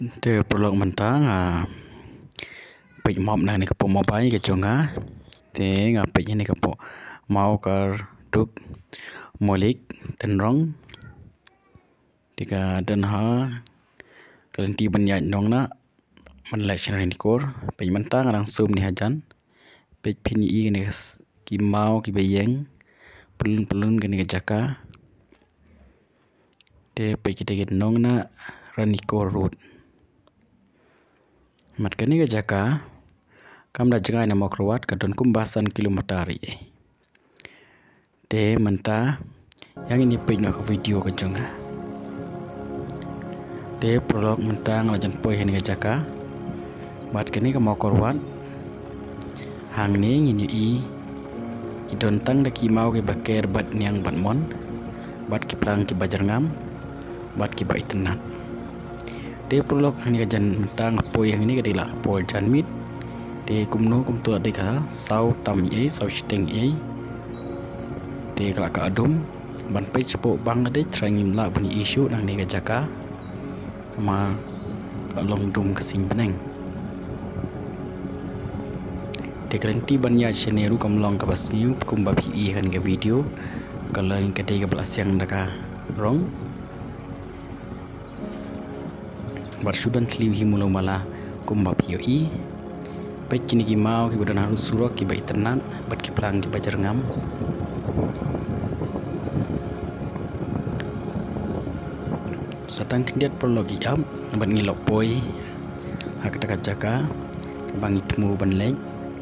Te prolog mentang pej mop nang ni kapo mobai ke chonga te pej ni kapo mau kar duk molik tenrong tika dan kalenti banyaj nong na manlai channel ni kor pej mentang rang sum ni hajan pej pini i ni ki mau ki bayeng pelun ke ni jaka te pej kita nong na rani kor road mat kani ke jaka kam da jangai na mokruat ka don kumbasan kilometari te menta yang ini pej na video ke jonga te prolog mentang lajan poi ni ke jaka mat kani ke mokruat hang ni ngini i ki don tang da ki mau ke baker bat niang bat mon bat ki plang ki bajar ngam bat ki ba itnat te prolog hani jan mentang poi yang ini kadila pol jan mit te kumno kum tu adika sau tam ye sau steng ye te kala ka adum ban pe cepo Bangladesh trangim la bani isu nang ni jaka ma ka long dum kesing peneng te kerenti banya cheneru kam long ka basiu kum ba pi kan ga video kalau yang ketiga belas yang daka rong bar sudan kliu himulo mala kumbap yoi pej kini ki mau ki badan harus surok ki bai tenan bat ki plang ki bajar ngam satang kindiat prologi am ban ngilok poi hak taka jaka bang itmu ban leng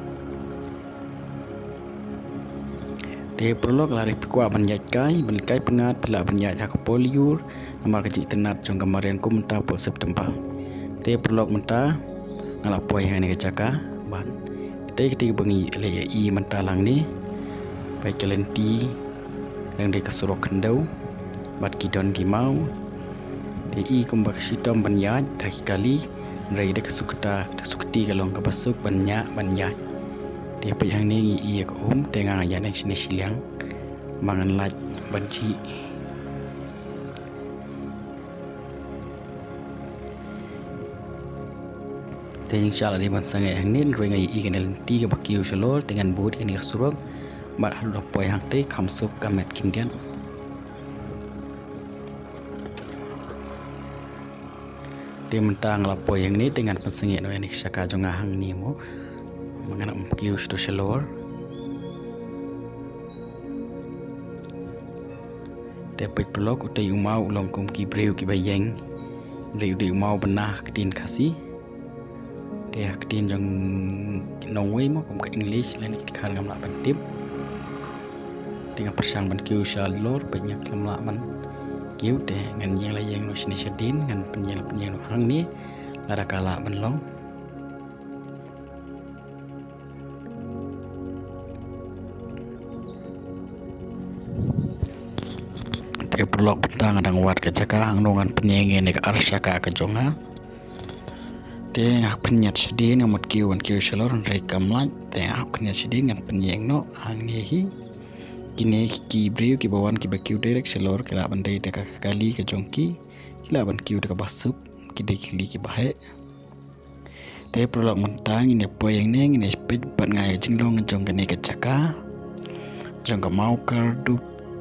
te prolog lari pikwa ban kai pengat pela ban yaj hak poliur nomor kecil tenat jong kamar yang ku menta po September te prolog menta ngalapoi hani kecaka ban te ketiga bengi le i menta lang ni pai kelenti yang de kasurok kendau bat kidon ki mau te i kumbak sitom ban yaj dah kali rai de kasukti kalong kabasuk ban yaj te pai hang ni i ko te ngaya nang sini silang mangan laj banci te inshallah di man sangai hang nin roi ngai i kenel ti ke bakiu shalol dengan bud ke ni surok bar halu poi hang te khamsup kamet kindian te mentang la poi hang ni dengan pensengi no ni saka jonga hang ni mo mangana bakiu sto shalol te pej pelok utai umau long kum ki breu ki bayeng le utai umau benah ketin kasi te ketin jong nongwei mo kum ke English lain kan ngam la ban tip dengan persang ban kiu shalor banyak lam la ban kiu te ngan yang la yang no sini sedin ngan penyel no hang ni lara kala ban long te prolog petang adang wat ke jaka hang nongan penyenge ni ke arsyaka ke jonga te hak penyat sedin ngamut kiu shalor rei kamlat te hak penyat sedin ngan penyeng no hang ni hi kini ki breu ki bawan ki bakiu direct shalor kala bandai de ka kali ke jongki kila ban kiu de ka basup ki de kili ki bahe te prolog mentang ini po yang neng ini pej ban ngai jinglong jong ke ni ke jaka jong ka mau kardu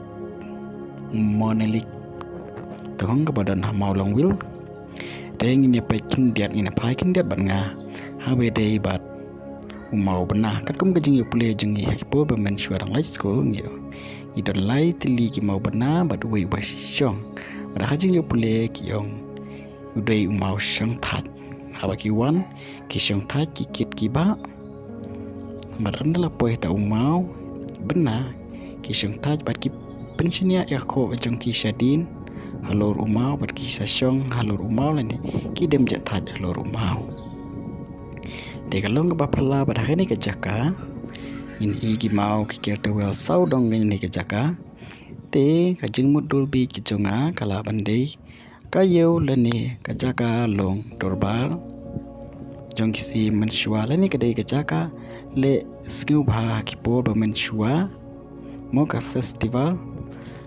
monelik tong ka badan mau long wil teng ini pe kindiat ini pai kindiat ban nga hawe dei bat mau benah kat kum ke jingi pule jingi hakipo bemen suarang lai school ngiu idon lai tili ki mau benah bat wei ba syong ada hajing yo pule ki yong udai mau syong that haba ki wan ki syong that ki kit ki ba marandala poe ta mau benah ki syong that bat ki pensinya ya ko jong ki shadin halor umau bat ki sasyong halor umau lani ki dem ja that halor umau de kalong ba phala ba ni ke jaka in i ki mau ki kerta wel sau dong ni ke jaka te ka jing mudul bi ki jonga kala bandei ka yeu lani ka jaka long dorbal jong ki si menshua lani ke de ke jaka le skiu ba ki po ba menshua mo ka festival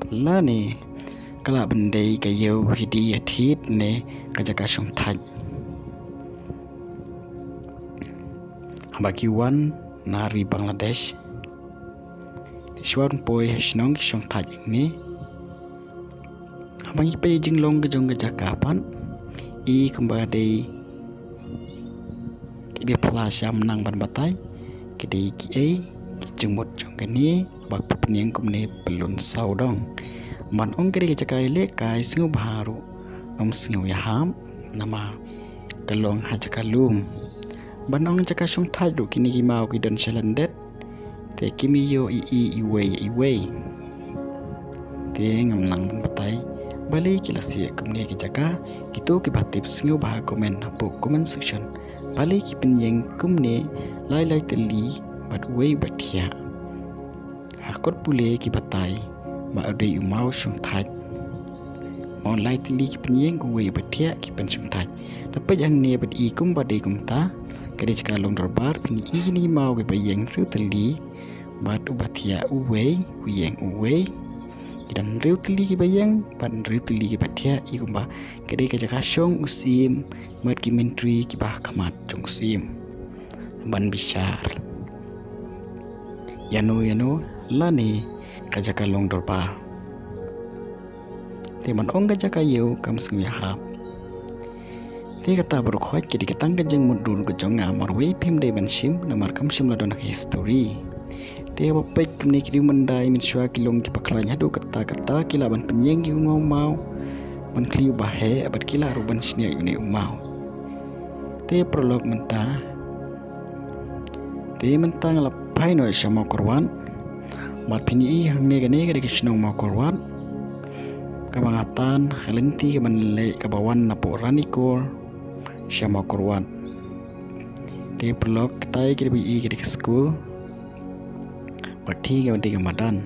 lani kala bandai ka yeu hidi athit ne ka jaka shong thaj bagi wan nari Bangladesh Shwan poi hasnong kisong taj ni Abang ipai jenglong kejong kejakapan I kembali Kibia pelasya menang ban batai Kidi ki jengmut jong kini Bak pepenyeng kumne pelun saudong Man ong kiri kejakai le kai singu baharu singu yaham nama kalong hajakalum Ban ong jaka syong taj du kini kimau kidon shalandet Te kimiyo iwei Te ngamnang ban batai Balik kila siya kumne kijaka Kito kibatip singu baha komen Hapo comment section Balik kipenyeng kumne Lai teli Bat uwei batia Hakot pule kibatai Ba adai umau syong taj Mau lai teli kipenyeng uwei batia kipen syong taj Dapat yang ne bat ikum badai kumta Kadi cakap long dorbar Pini ini mau kibayeng riu teli Bat ubatia uwei Uyeng uwei Dan riu teli kibayang Pan riu teli kibatia Ikumba Kadi kajak asyong usim Mat ki menteri kibah kamat Jong usim Ban bisyar Yano Lani kajak long dorba Teman ong kajak ayo Kam sengu yahap Te kata berukhoit Kadi ketang kajang mudul kejong Ngamar wei pim day ban sim Namar kam sim ladon history Te bapak kemni kiri mendai min syua kilong ki paklanya do kata kila ban penyeng ki mau ban kliu bahe abad kila ruban snia ini umau te prolog menta te mentang lapai no syama korwan mat pini i hangne gane gade kisnong mau korwan kabangatan halenti ban le kabawan napo ranikor syama korwan te prolog tai kiri i gade school Berarti di Ramadan.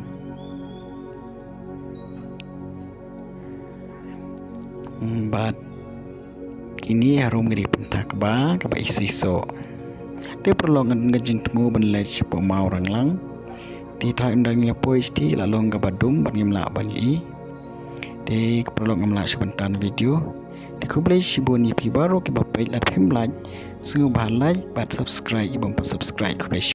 But kini harum gede pentak kaba isi so. Dia perlu ngejeng temu benlai cepo mau orang lang. Dia tak undangnya pois ti lalu ngabadum ban ngemla banyi. Dia perlu ngemla sebentar video. Dia kublai siboni pi baru ki bapai lat pemlaj. Sungu bahalai bat subscribe ibang subscribe kublai